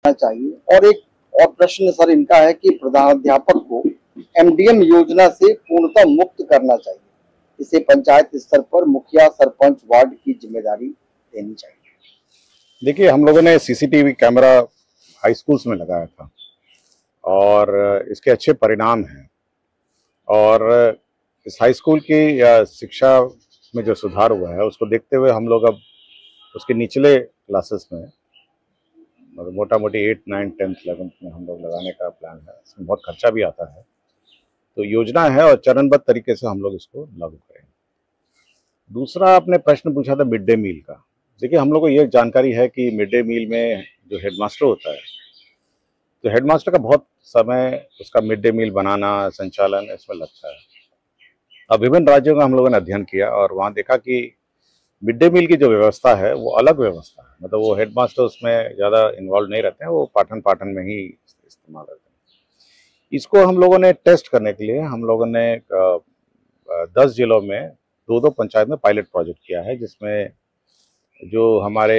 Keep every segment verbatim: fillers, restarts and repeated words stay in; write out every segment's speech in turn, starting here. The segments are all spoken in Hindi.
चाहिए। और एक और प्रश्न सर इनका है कि प्रधानाध्यापक को एमडीएम योजना से पूर्णतः मुक्त करना चाहिए। इसे पंचायत स्तर पर मुखिया, सरपंच, वार्ड की जिम्मेदारी देनी चाहिए। देखिए, हम लोगों ने सीसीटीवी कैमरा हाई स्कूल्स में लगाया था और इसके अच्छे परिणाम हैं। और इस हाई स्कूल की शिक्षा में जो सुधार हुआ है उसको देखते हुए हम लोग अब उसके निचले क्लासेस में, मतलब मोटा मोटी एट नाइन टेंथ इलेवेंथ में हम लोग लगाने का प्लान है। इसमें बहुत खर्चा भी आता है, तो योजना है और चरणबद्ध तरीके से हम लोग इसको लागू करेंगे। दूसरा आपने प्रश्न पूछा था मिड डे मील का। देखिए, हम लोग को ये जानकारी है कि मिड डे मील में जो हेडमास्टर होता है, तो हेडमास्टर का बहुत समय उसका मिड डे मील बनाना, संचालन इसमें लगता है। अब विभिन्न राज्यों का हम लोगों ने अध्ययन किया और वहाँ देखा कि मिड डे मील की जो व्यवस्था है वो अलग व्यवस्था है। मतलब वो हेडमास्टर उसमें ज़्यादा इन्वॉल्व नहीं रहते हैं, वो पाठन पाठन में ही इस्तेमाल रहते हैं। इसको हम लोगों ने टेस्ट करने के लिए हम लोगों ने दस जिलों में दो दो पंचायत में पायलट प्रोजेक्ट किया है, जिसमें जो हमारे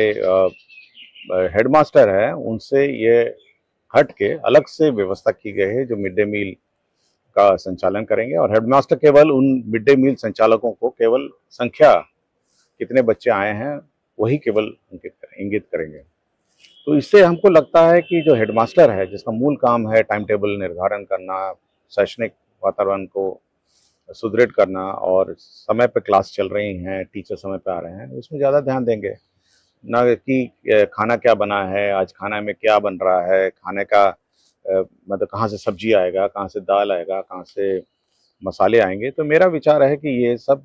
हेडमास्टर हैं उनसे ये हट के अलग से व्यवस्था की गई है जो मिड डे मील का संचालन करेंगे। और हेडमास्टर केवल उन मिड डे मील संचालकों को केवल संख्या कितने बच्चे आए हैं वही केवल इंगित करेंगे। तो इससे हमको लगता है कि जो हेडमास्टर है, जिसका मूल काम है टाइम टेबल निर्धारण करना, शैक्षणिक वातावरण को सुदृढ़ करना और समय पे क्लास चल रही हैं, टीचर समय पे आ रहे हैं, उसमें ज़्यादा ध्यान देंगे। ना कि खाना क्या बना है, आज खाना में क्या बन रहा है, खाने का मतलब कहाँ से सब्जी आएगा, कहाँ से दाल आएगा, कहाँ से मसाले आएंगे। तो मेरा विचार है कि ये सब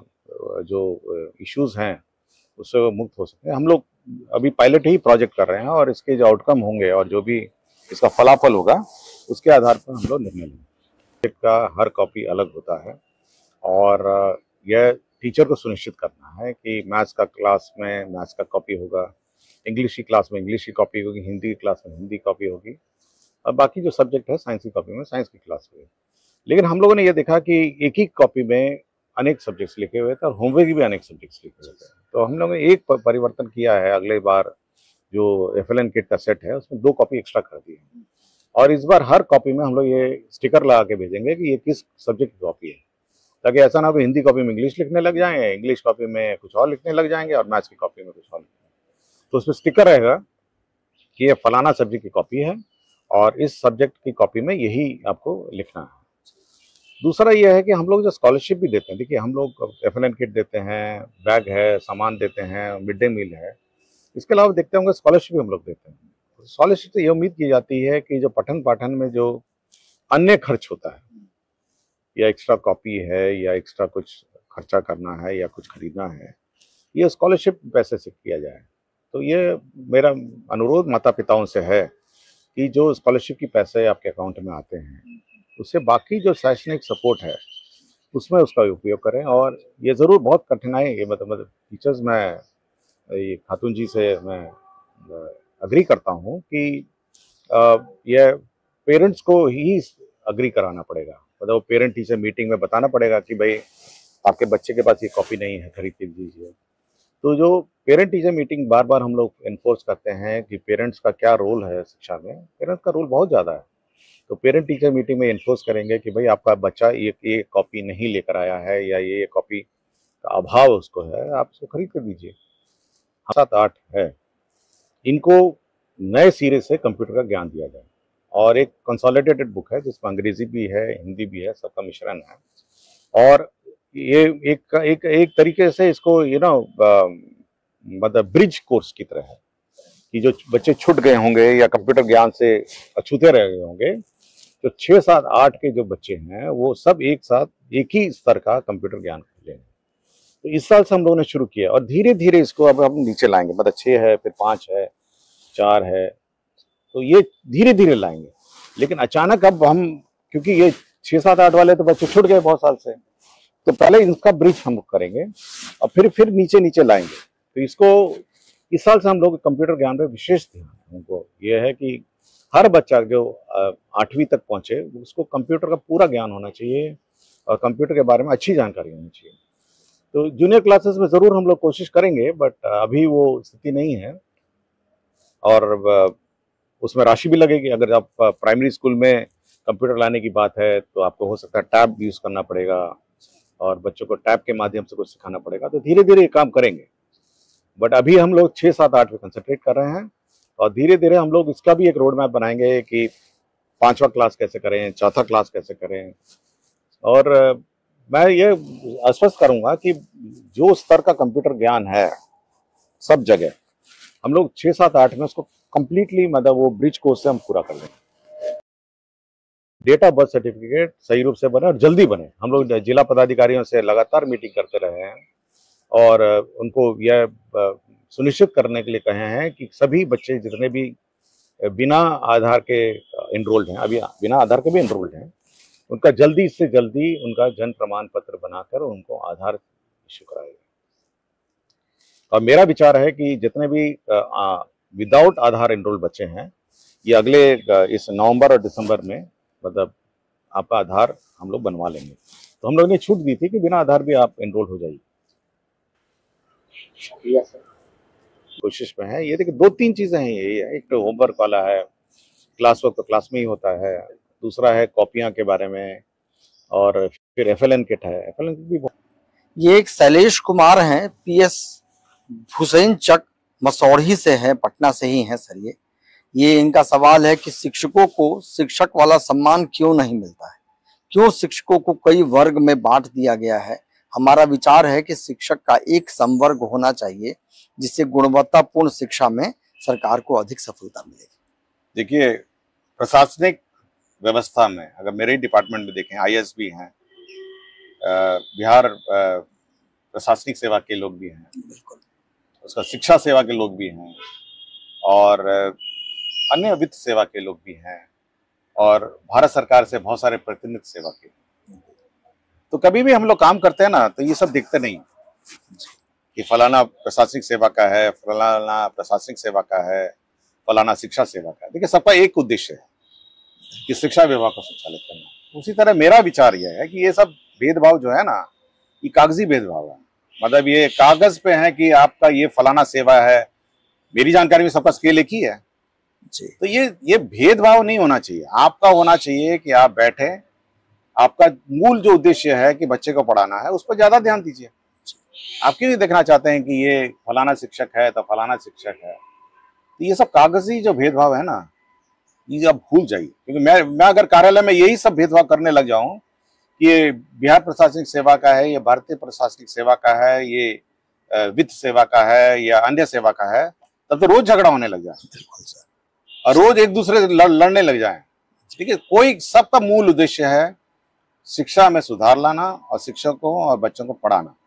जो इश्यूज हैं उससे वो मुक्त हो सकते हैं। हम लोग अभी पायलट ही प्रोजेक्ट कर रहे हैं और इसके जो आउटकम होंगे और जो भी इसका फलाफल होगा उसके आधार पर हम लोग निर्णय लेंगे। का हर कॉपी अलग होता है और यह टीचर को सुनिश्चित करना है कि मैथ्स का क्लास में मैथ्स का कॉपी होगा, इंग्लिश की क्लास में इंग्लिश की कॉपी होगी, हिंदी की क्लास में हिंदी कॉपी होगी और बाकी जो सब्जेक्ट है साइंस की कॉपी में साइंस की क्लास होगी। लेकिन हम लोगों ने ये देखा कि एक ही कॉपी में अनेक सब्जेक्ट्स लिखे हुए थे और होमवर्क भी अनेक सब्जेक्ट्स लिखे हुए थे। तो हम लोगों ने एक परिवर्तन किया है, अगले बार जो एफ एल एन किट का सेट है उसमें दो कॉपी एक्स्ट्रा कर दी है और इस बार हर कॉपी में हम लोग ये स्टिकर लगा के भेजेंगे कि ये किस सब्जेक्ट की कॉपी है, ताकि ऐसा ना हो हिंदी कॉपी में इंग्लिश लिखने लग जाएंगे, इंग्लिश कॉपी में कुछ और लिखने लग जाएंगे और मैथ्स की कॉपी में कुछ और लिखेंगे। तो उसमें स्टिकर रहेगा कि ये फलाना सब्जेक्ट की कॉपी है और इस सब्जेक्ट की कॉपी में यही आपको लिखना है। दूसरा ये है कि हम लोग जो स्कॉलरशिप भी देते हैं, देखिए हम लोग एफ एल एन किट देते हैं, बैग है, सामान देते हैं, मिड डे मील है, इसके अलावा देखते होंगे स्कॉलरशिप भी हम लोग देते हैं। स्कॉलरशिप से ये उम्मीद की जाती है कि जो पठन पाठन में जो अन्य खर्च होता है या एक्स्ट्रा कॉपी है या एक्स्ट्रा कुछ खर्चा करना है या कुछ खरीदना है, ये स्कॉलरशिप पैसे से किया जाए। तो ये मेरा अनुरोध माता पिताओं से है कि जो स्कॉलरशिप की पैसे आपके अकाउंट में आते हैं उससे बाकी जो शैक्षणिक सपोर्ट है उसमें उसका उपयोग करें। और ये ज़रूर बहुत कठिनाई है, मतलब मतलब टीचर्स, मैं ये खातून जी से मैं अग्री करता हूँ कि ये पेरेंट्स को ही अग्री कराना पड़ेगा। मतलब वो पेरेंट टीचर मीटिंग में बताना पड़ेगा कि भाई आपके बच्चे के पास ये कॉपी नहीं है, खरीद के दीजिए। तो जो पेरेंट टीचर मीटिंग बार बार हम लोग इन्फोर्स करते हैं कि पेरेंट्स का क्या रोल है शिक्षा में, पेरेंट्स का रोल बहुत ज़्यादा है। तो पेरेंट टीचर मीटिंग में इन्फोर्स करेंगे कि भाई आपका बच्चा ये ये कॉपी नहीं लेकर आया है या ये ये कॉपी का अभाव उसको है, आप उसको खरीद कर दीजिए। सात आठ है, इनको नए सिरे से कंप्यूटर का ज्ञान दिया जाए और एक कंसोलिडेटेड बुक है जिसमें अंग्रेजी भी है, हिंदी भी है, सबका मिश्रण है। और ये एक एक एक तरीके से इसको यू नो मतलब ब्रिज कोर्स की तरह है कि जो बच्चे छूट गए होंगे या कंप्यूटर ज्ञान से अछूते रह गए होंगे, तो छः सात आठ के जो बच्चे हैं वो सब एक साथ एक ही स्तर का कंप्यूटर ज्ञान कर लेंगे। तो इस साल से हम लोगों ने शुरू किया और धीरे धीरे इसको अब हम नीचे लाएंगे। मतलब छः है, फिर पाँच है, चार है, तो ये धीरे धीरे लाएंगे। लेकिन अचानक अब हम, क्योंकि ये छः सात आठ वाले तो बच्चे छूट गए बहुत साल से, तो पहले इसका ब्रिज हम करेंगे और फिर फिर नीचे नीचे लाएंगे। तो इसको इस साल से हम लोग कंप्यूटर ज्ञान पे विशेष ध्यान है। उनको ये है कि हर बच्चा जो आठवीं तक पहुंचे उसको कंप्यूटर का पूरा ज्ञान होना चाहिए और कंप्यूटर के बारे में अच्छी जानकारी होनी चाहिए। तो जूनियर क्लासेस में ज़रूर हम लोग कोशिश करेंगे, बट अभी वो स्थिति नहीं है। और उसमें राशि भी लगेगी। अगर आप प्राइमरी स्कूल में कंप्यूटर लाने की बात है तो आपको हो सकता है टैब यूज करना पड़ेगा और बच्चों को टैब के माध्यम से कुछ सिखाना पड़ेगा, तो धीरे धीरे ये काम करेंगे। बट अभी हम लोग छः सात आठ पे कंसंट्रेट कर रहे हैं और धीरे धीरे हम लोग इसका भी एक रोड मैप बनाएंगे कि पांचवा क्लास कैसे करें, चौथा क्लास कैसे करें। और मैं ये आश्वस्त करूंगा कि जो स्तर का कंप्यूटर ज्ञान है सब जगह, हम लोग छः सात आठ में उसको कंप्लीटली मतलब वो ब्रिज कोर्स से हम पूरा कर लेंगे। डेटा बर्थ सर्टिफिकेट सही रूप से बने और जल्दी बने। हम लोग जिला पदाधिकारियों से लगातार मीटिंग करते रहे हैं और उनको यह सुनिश्चित करने के लिए कहे हैं कि सभी बच्चे जितने भी बिना आधार के इनरोल्ड हैं, अभी बिना आधार के भी इनरोल्ड हैं, उनका जल्दी से जल्दी उनका जन्म प्रमाण पत्र बनाकर उनको आधार इश्यू कराएगा। और मेरा विचार है कि जितने भी विदाउट आधार इनरोल्ड बच्चे हैं, ये अगले इस नवंबर और दिसंबर में मतलब आपका आधार हम लोग बनवा लेंगे। तो हम लोग ने छूट दी थी कि बिना आधार भी आप एनरोल हो जाइए। शुक्रिया सर। कोशिश में है ये। देखिए दो तीन चीजें हैं ये, एक तो होमवर्क वाला है, क्लास वर्क तो क्लास में ही होता है, दूसरा है कॉपियां के बारे में, और फिर एफ एल एन किट है। एफ एल एन किट भी बहुत... ये एक शैलेश कुमार हैं, पी एस हुसैन चक मसौढ़ी से है, पटना से ही हैं सर। ये ये इनका सवाल है कि शिक्षकों को शिक्षक वाला सम्मान क्यों नहीं मिलता है, क्यों शिक्षकों को कई वर्ग में बांट दिया गया है। हमारा विचार है कि शिक्षक का एक संवर्ग होना चाहिए जिससे गुणवत्तापूर्ण शिक्षा में सरकार को अधिक सफलता मिलेगी। देखिए प्रशासनिक व्यवस्था में अगर मेरे डिपार्टमेंट में देखें, आई ए एस भी हैं, बिहार प्रशासनिक सेवा के लोग भी हैं, बिल्कुल उसका शिक्षा सेवा के लोग भी हैं और अन्य वित्त सेवा के लोग भी हैं और भारत सरकार से बहुत सारे प्रतिनिधि सेवा के। तो कभी भी हम लोग काम करते हैं ना तो ये सब दिखते नहीं कि फलाना प्रशासनिक सेवा का है, फलाना प्रशासनिक सेवा का है, फलाना शिक्षा सेवा का है। देखिए सबका एक उद्देश्य है कि शिक्षा विभाग को संचालित करना। उसी तरह मेरा विचार यह है कि ये सब भेदभाव जो है ना, ये कागजी भेदभाव है। मतलब ये कागज पे है कि आपका ये फलाना सेवा है, मेरी जानकारी में सबका स्केल एक ही है जी। तो ये ये भेदभाव नहीं होना चाहिए। आपका होना चाहिए कि आप बैठे, आपका मूल जो उद्देश्य है कि बच्चे को पढ़ाना है, उस पर ज्यादा ध्यान दीजिए। आप क्यों नहीं देखना चाहते हैं कि ये फलाना शिक्षक है तो फलाना शिक्षक है। तो ये सब कागजी जो भेदभाव है ना, ये आप भूल जाइए। क्योंकि मैं मैं अगर कार्यालय में यही सब भेदभाव करने लग जाऊं कि ये बिहार प्रशासनिक सेवा का है, ये भारतीय प्रशासनिक सेवा का है, ये वित्त सेवा का है या अन्य सेवा का है, तब तो रोज झगड़ा होने लग जाए और रोज एक दूसरे से लड़, लड़ने लग जाए। ठीक है, कोई सबका मूल उद्देश्य है शिक्षा में सुधार लाना और शिक्षकों और बच्चों को पढ़ाना।